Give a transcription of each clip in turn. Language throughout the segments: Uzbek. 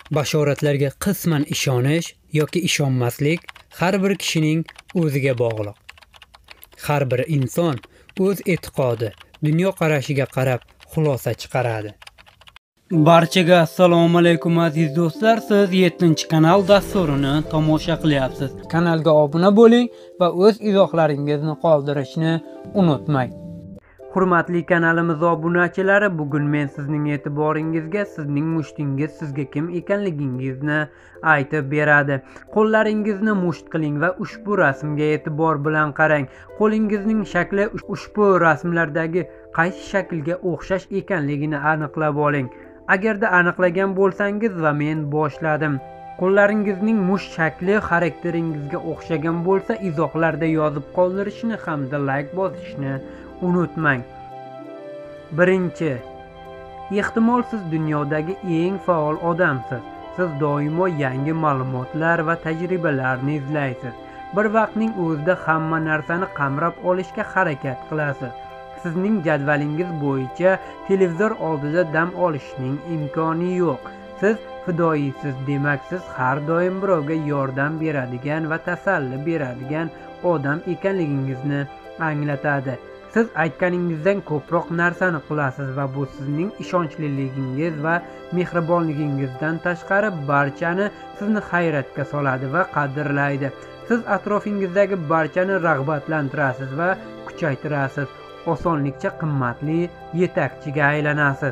Bashoratlarga qisman ishonish yoki ishonmaslik har bir kishining o'ziga bog'liq. Har bir inson o'z e'tiqodi, dunyoqarashiga qarab xulosa chiqaradi. Barchaga assalomu alaykum aziz do'stlar. Siz 7-kanal dasturini tomosha qilyapsiz. Kanalga obuna bo'ling va o'z izohlaringizni qoldirishni unutmang. Hurmatli kanalimiz obunachilari, bugun men sizning e'tiboringizga sizning mushtingiz sizga kim ekanligingizni aytib beradi. Qo'llaringizni musht qiling va ushbu rasmga e'tibor bilan qarang. Qo'lingizning shakli ushbu rasmlardagi qaysi shaklga o'xshash ekanligini aniqlab oling. Agarda aniqlagan bo'lsangiz va men boshladim. Qo'llaringizning musht shakli xarakteringizga o'xshagan bo'lsa, izohlarda yozib qoldirishni hamda like bosishni unutmang. Birinchi, ehtimol siz dunyodagi eng faol odamsiz. Siz doimo yangi ma'lumotlar va tajribalarni izlaysiz. Bir vaqtning o'zida hamma narsani qamrab olishga harakat qilasiz. Sizning jadvalingiz bo'yicha televizor oldida dam olishning imkoni yo'q. Siz fidoyisiz, demak siz har doim birovga yordam beradigan va tasalli beradigan odam ekanligingizni anglatadi. Siz aytganingizdan ko'proq narsani qilasiz va bu sizning ishonchliligingiz va mehribonligingizdan tashqari barchani sizni hayratga soladi va qadrlaydi. Siz atrofingizdagi barchani rag'batlantirasiz va kuchaytirasiz. Osonlikcha qimmatli yetakchiga aylanasiz.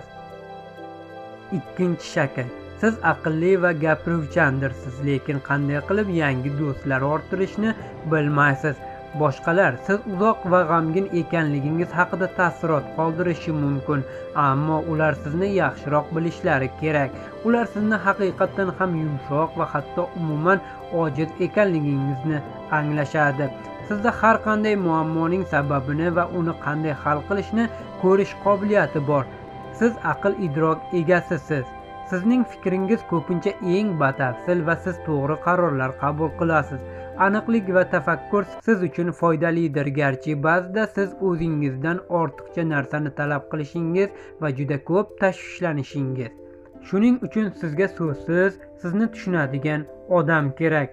Ikkinchi shakl. Siz aqlli va gapiruvchandirsiz, lekin qanday qilib yangi do'stlar orttirishni bilmaysiz. Boshqalar siz uzoq va g'amgin ekanligingiz haqida taassurot qoldirishi mumkin, ammo ular sizni yaxshiroq bilishlari kerak. Ular sizni haqiqatan ham yumshoq va hatto umuman ojiz ekanligingizni anglashadi. Sizda har qanday muammoning sababini va uni qanday hal qilishni ko'rish qobiliyati bor. Siz aql-idrok egasisiz. Sizning fikringiz ko'pincha eng batafsil va siz to'g'ri qarorlar qabul qilasiz. Aniqlik va tafakkur siz uchun foydalidir, garchi ba'zida siz o'zingizdan ortiqcha narsani talab qilishingiz va juda ko'p tashvishlanishingiz. Shuning uchun sizga so'zsiz sizni tushunadigan odam kerak.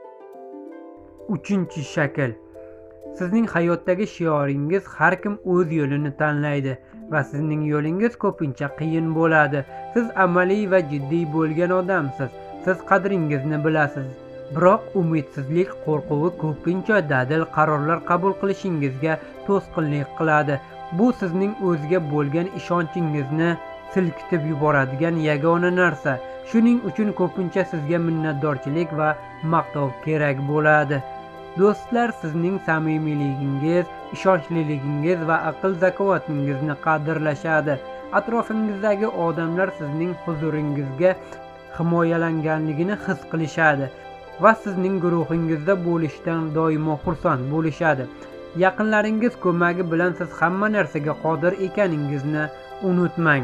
Uchinchi shakl. Sizning hayotdagi shioringiz har kim o'z yo'lini tanlaydi va sizning yo'lingiz ko'pincha qiyin bo'ladi. Siz amaliy va jiddiy bo'lgan odamsiz. Siz qadringizni bilasiz. Biroq umidsizlik qo'rquvi ko'pincha dadil qarorlar qabul qilishingizga to'sqinlik qiladi. Bu sizning o'ziga bo'lgan ishonchingizni silkitib yuboradigan yagona narsa. Shuning uchun ko'pincha sizga minnatdorchilik va maqtov kerak bo'ladi. Do'stlar sizning samimiyligingiz, ishonchliligingiz va aql-zakovatingizni qadrlashadi. Atrofingizdagi odamlar sizning huzuringizga himoyalanganligini his qilishadi va sizning guruhingizda bo'lishdan doimo xursand bo'lishadi. Yaqinlaringiz ko'magi bilan siz hamma narsaga qodir ekaningizni unutmang.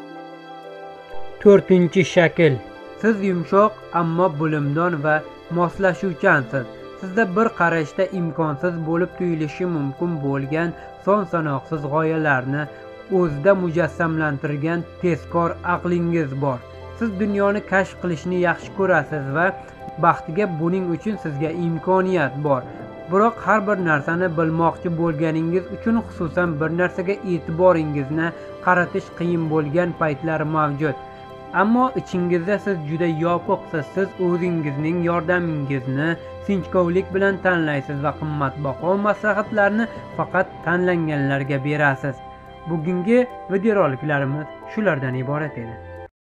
To'rtinchi shakl. Siz yumshoq, ammo bilimdon va moslashuvchansiz. Sizda bir qarashda imkonsiz bo'lib tuyulishi mumkin bo'lgan son-sanoqsiz g'oyalarni o'zida mujassamlantirgan tezkor aqlingiz bor. Siz dunyoni kashf qilishni yaxshi ko'rasiz va baxtiga buning uchun sizga imkoniyat bor. Biroq har bir narsani bilmoqchi bo'lganingiz uchun, xususan bir narsaga e'tiboringizni qaratish qiyin bo'lgan paytlar mavjud. Ammo ichingizda siz juda yopiqsiz. Siz o'zingizning yordamingizni sinchkovlik bilan tanlaysiz va qimmatbaho maslahatlarni faqat tanlanganlarga berasiz. Bugungi videoroliklarimiz shulardan iborat edi.